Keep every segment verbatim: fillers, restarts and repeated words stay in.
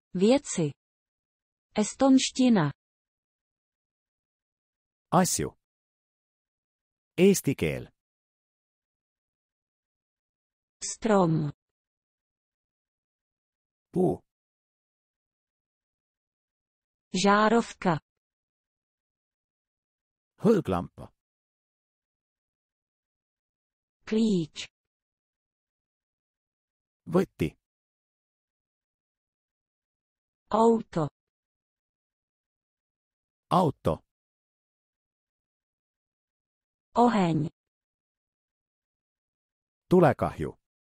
Věci. Estonština. Asju. Eesti keel. Strom. Puu. Žárovka. Hõõglamp. Klíč. Võti. Auto. Auto. Oheň. Tulekahju.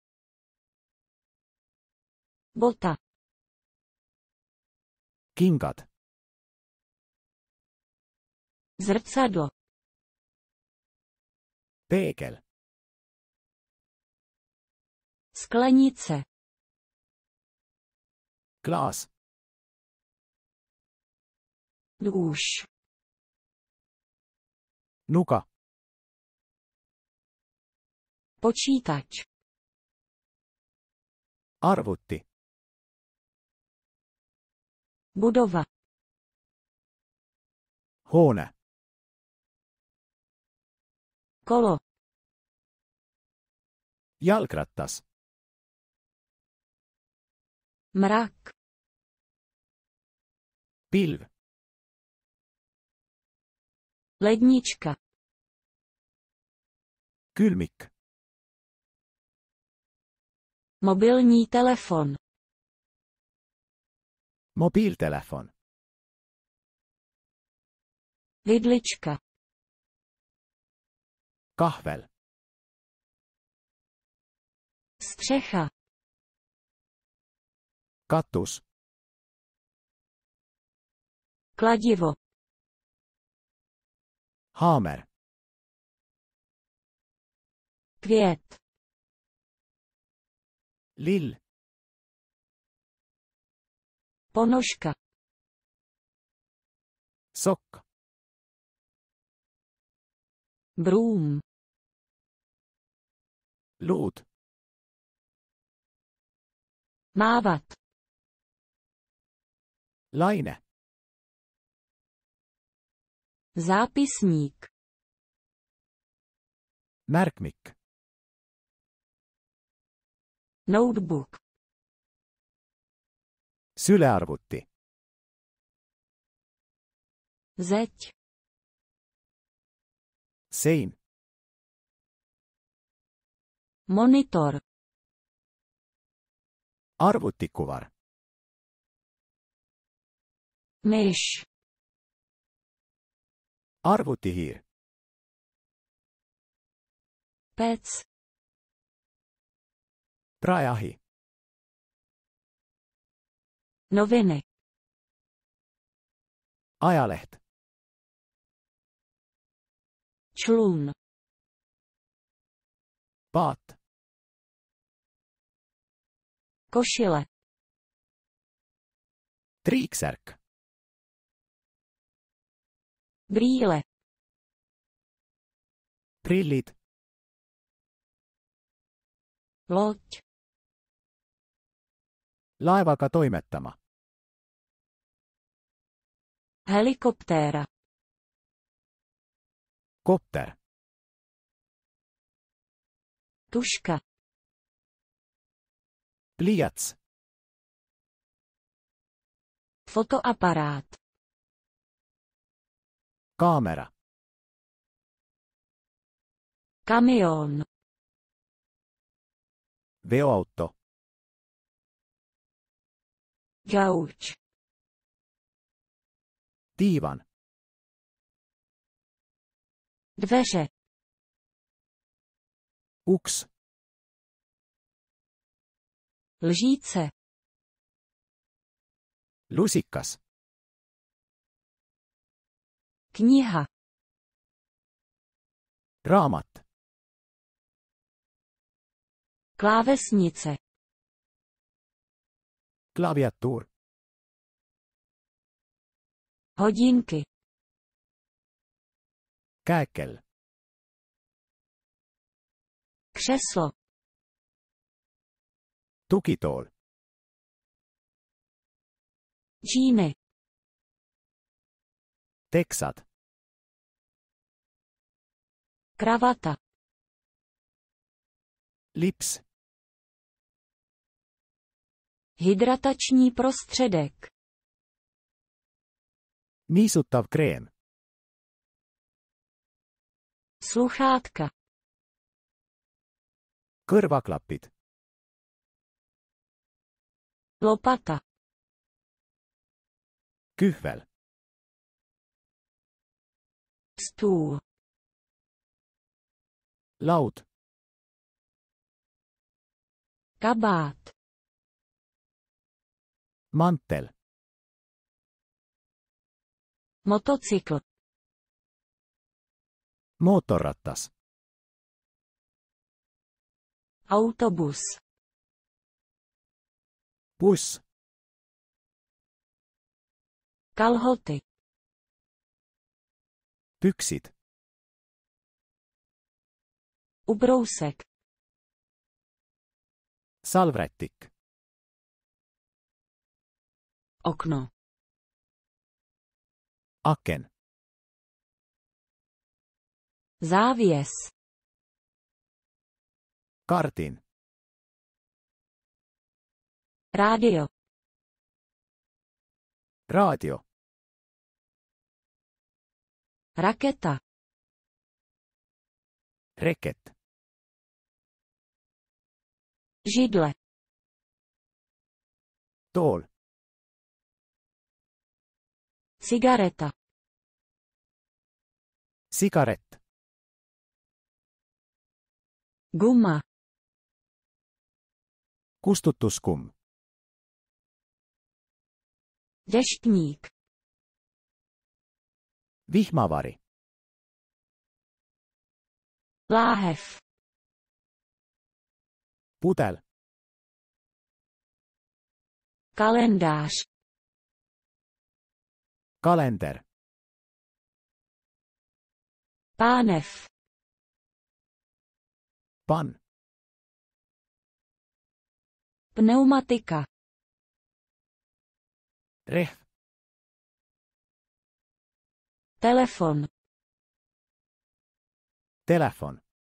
Bota. Kingad. Zrcadlo. Peegel. Sklenice. Klaas. Nůž. Nuga. Počítač. Arvuti. Budova. Hoone. Kolo. Jalgratas. Mrak. Pilv. Lednička. Külmik. Mobilní telefon. Mobiiltelefon. Vidlička. Kahvel. Střecha. Katus. Kladivo. Haamer. Květ. Lill. Ponožka. Sokk. Brům. Luud. Mávat. Laine. Zápisník. Märkmik. Notebook. Sülearvuti. Zeď. Sein. Monitor. Arvutikuvar. Myš. Arvutihiir. Pec. Praeahi. Noviny. Ajaleht. Člun. Paat. Košile. Triiksärk. Brýle. Prillid. Loď. Laevaga toimetama. Helikoptéra. Kopter. Tuška. Pliiats. Fotoaparát. Kaamera. Kamion. Veoauto. Gauč. Diivan. Dveře. Uks. Lžíce. Lusikas. Kniha. Raamat. Klávesnice. Klaviatuur. Hodinky. Käekel. Křeslo. Tugitool. Džíny. Teksad. Kravata. Lips. Hydratační prostředek. Niisutav kreem. Sluchátka. Kõrvaklapid. Lopata. Kühvel. Stůl. Laud. Kabát. Mantel. Motocykl. Mootorratas. Autobus. Buss. Kalhoty. Püksid. Ubrousek. Salvrättik. Okno. Aken. Závěs. Kardin. Rádio. Raadio. Raketa. Reket. Židle. Tool. Cigareta. Sigaret. Guma. Kustutuskumm. Deštník. Vihmavari. Láhev. Pudel. Kalendář. Kalender. Pánev. Pan. Pneumatika. Rehv. Telefon. Telefon.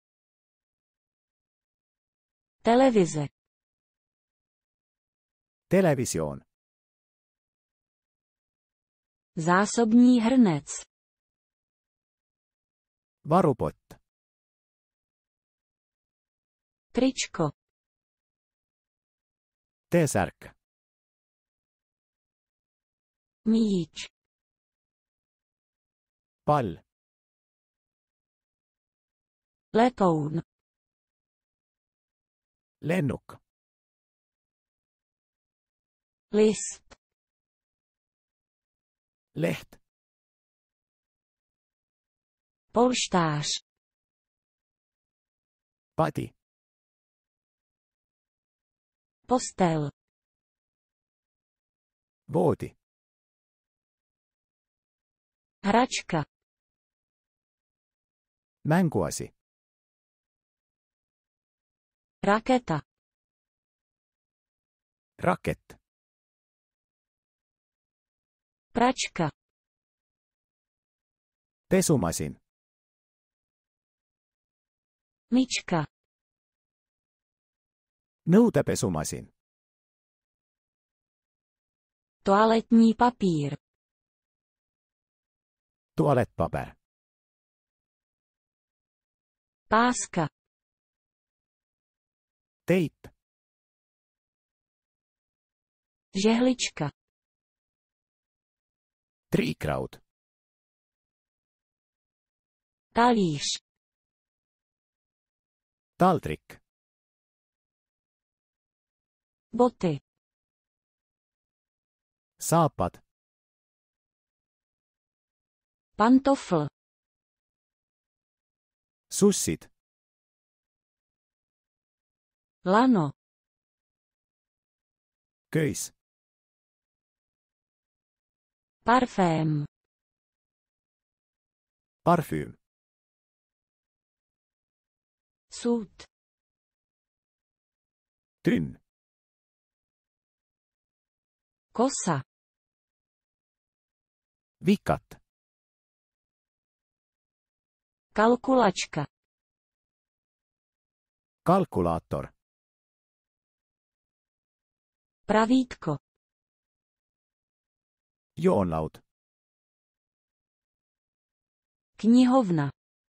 Televize. Televisioon. Zásobní hrnec. Varupott. Tričko. T-särk. Míč. Pall. Letoun. Lennuk. List. Leht. Polštář. Padi. Postel. Voodi. Hračka. Mänguasi. Raketa. Raket. Pračka. Pesumasin. Myčka. Nõudepesumasin. Toaletní papír. Tualettpaber. Páska. Teip. Žehlička. Triikraud. Talíř. Taldrik. Boty. Saapad. Pantofl. Sussid. Lano. Köis. Parfém. Parfüüm. Sud. Tünn. Kosa. Vikat. Kalkulačka. Kalkulaattor. Pravítko. Joonlaut. Knihovna.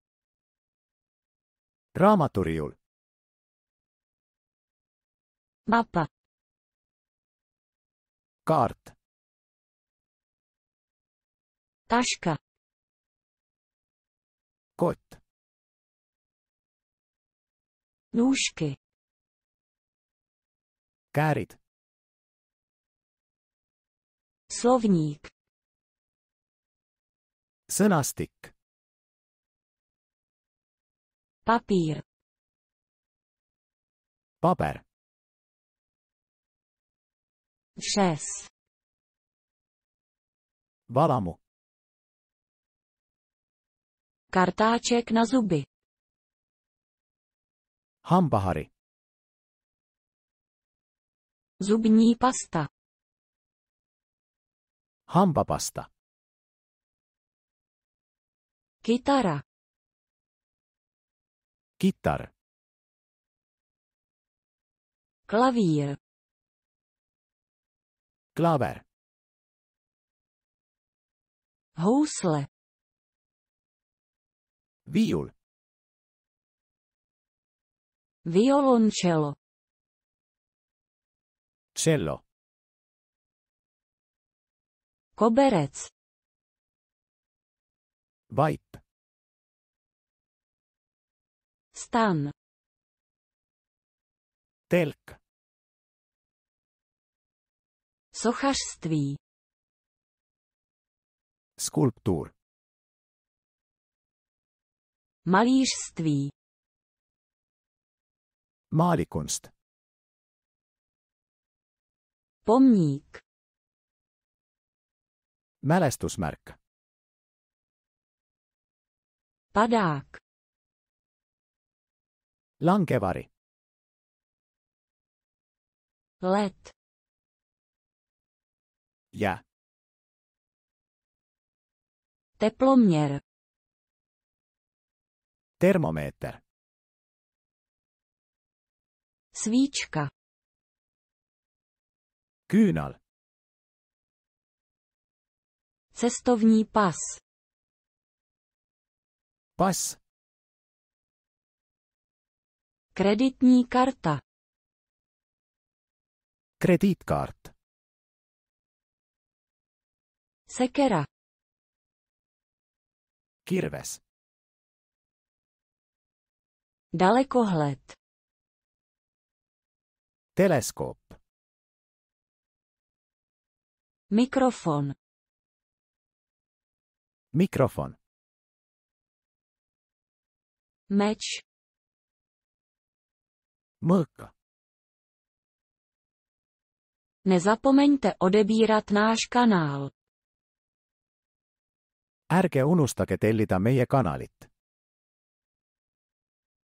Raamaturiiul. Mapa. Kaart. Taška. Kott. Nůžky. Käärid. Slovník. Sõnastik. Papír. Paber. Řez. Valamu. Kartáček na zuby. Hambahari. Zubní pasta. Hambapasta. Kytara. Kittar. Klavír. Klaver. Housle. Viiul. Violoncello. Cello. Koberec. Vaip. Stan. Telk. Sochařství. Skulptuur. Malířství. Maalikunst. Pomník. Mälestusmärk. Padák. Langevari. Led. Jää. Teploměr. Termomeeter. Svíčka. Küünal. Cestovní pas. Pass. Kreditní karta. Krediitkaart. Sekera. Kirves. Dalekohled. Teleskoop. Mikrofon. Mikrofon. Meč. Mõõka. Nezapomeňte odebírat náš kanál. Ärge unustage tellida meie kanalit.